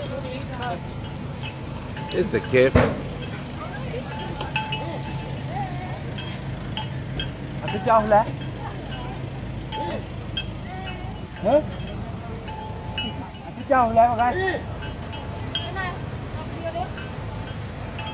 איזה כיף. Aku jauh lah. Hả? Aku jauh lah, các bạn.